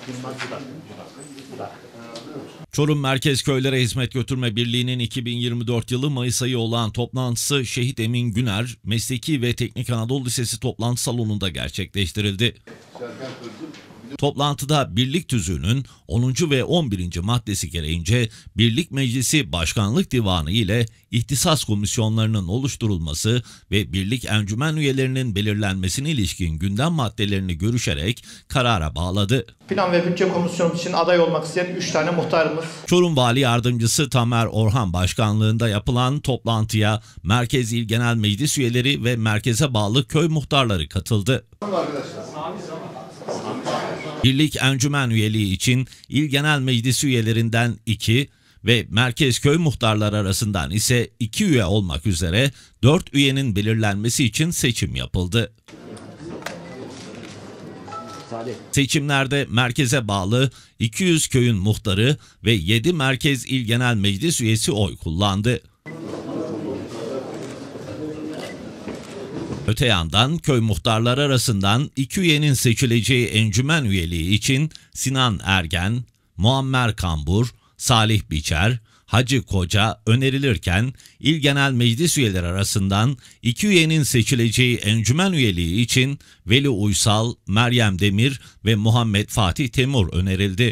Çorum Merkez Köylere Hizmet Götürme Birliği'nin 2024 yılı Mayıs ayı olan toplantısı Şehit Emin Güner Mesleki ve Teknik Anadolu Lisesi toplantı salonunda gerçekleştirildi. Toplantıda birlik tüzüğünün 10. ve 11. maddesi gereğince Birlik Meclisi Başkanlık Divanı ile ihtisas komisyonlarının oluşturulması ve birlik encümen üyelerinin belirlenmesine ilişkin gündem maddelerini görüşerek karara bağladı. Plan ve Bütçe Komisyonu için aday olmak isteyen 3 tane muhtarımız. Çorum Vali Yardımcısı Tamer Orhan Başkanlığında yapılan toplantıya Merkez İl Genel Meclis üyeleri ve merkeze bağlı köy muhtarları katıldı. Birlik encümen üyeliği için İl Genel Meclis üyelerinden 2 ve merkez köy muhtarları arasından ise 2 üye olmak üzere 4 üyenin belirlenmesi için seçim yapıldı. Seçimlerde merkeze bağlı 200 köyün muhtarı ve 7 Merkez İl Genel Meclis üyesi oy kullandı. Öte yandan köy muhtarları arasından 2 üyenin seçileceği encümen üyeliği için Sinan Ergen, Muammer Kambur, Salih Biçer, Hacı Koca önerilirken İl Genel Meclis üyeleri arasından 2 üyenin seçileceği encümen üyeliği için Veli Uysal, Meryem Demir ve Muhammed Fatih Temur önerildi.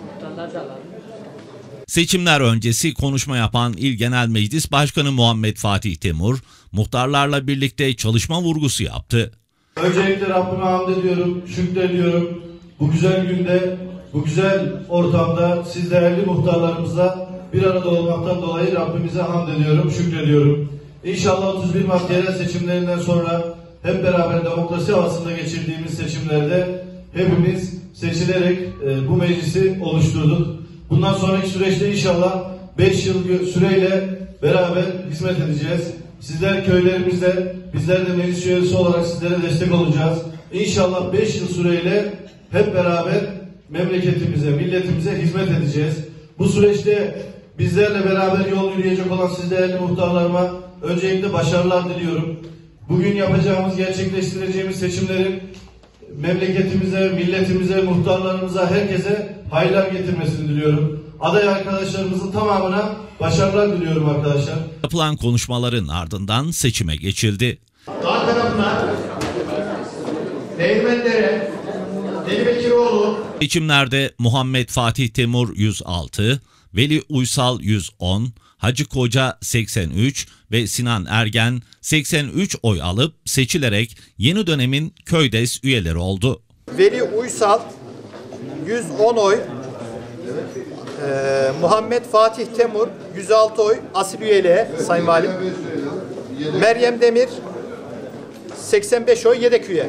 Seçimler öncesi konuşma yapan İl Genel Meclis Başkanı Muhammed Fatih Temur, muhtarlarla birlikte çalışma vurgusu yaptı. Öncelikle Rabbime hamd ediyorum, şükrediyorum. Bu güzel günde, bu güzel ortamda siz değerli muhtarlarımızla bir arada olmaktan dolayı Rabbimize hamd ediyorum, şükrediyorum. İnşallah 31 Mart yerel seçimlerinden sonra hep beraber demokrasi havasında geçirdiğimiz seçimlerde hepimiz seçilerek bu meclisi oluşturduk. Bundan sonraki süreçte inşallah 5 yıl süreyle beraber hizmet edeceğiz. Sizler köylerimizde, bizler de meclis üyesi olarak sizlere destek olacağız. İnşallah 5 yıl süreyle hep beraber memleketimize, milletimize hizmet edeceğiz. Bu süreçte bizlerle beraber yol yürüyecek olan siz değerli muhtarlarıma öncelikle başarılar diliyorum. Bugün yapacağımız, gerçekleştireceğimiz seçimlerin memleketimize, milletimize, muhtarlarımıza, herkese hayırlar getirmesini diliyorum. Aday arkadaşlarımızın tamamına başarılar diliyorum arkadaşlar. Yapılan konuşmaların ardından seçime geçildi. Dağ tarafına Değirmenlere Veli Bekiroğlu. Seçimlerde Muhammed Fatih Temur 106, Veli Uysal 110, Hacı Koca 83 ve Sinan Ergen 83 oy alıp seçilerek yeni dönemin Köydes üyeleri oldu. Veli Uysal 110 oy. Muhammed Fatih Temur 106 oy asil üyeliğe Sayın Valim. Meryem Demir 85 oy yedek üye.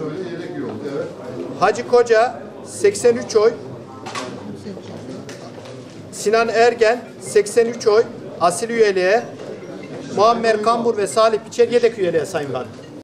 Hacı Koca 83 oy. Sinan Ergen 83 oy asil üyeliğe. Muammer Kambur ve Salih Biçer yedek üyeliğe Sayın Valim.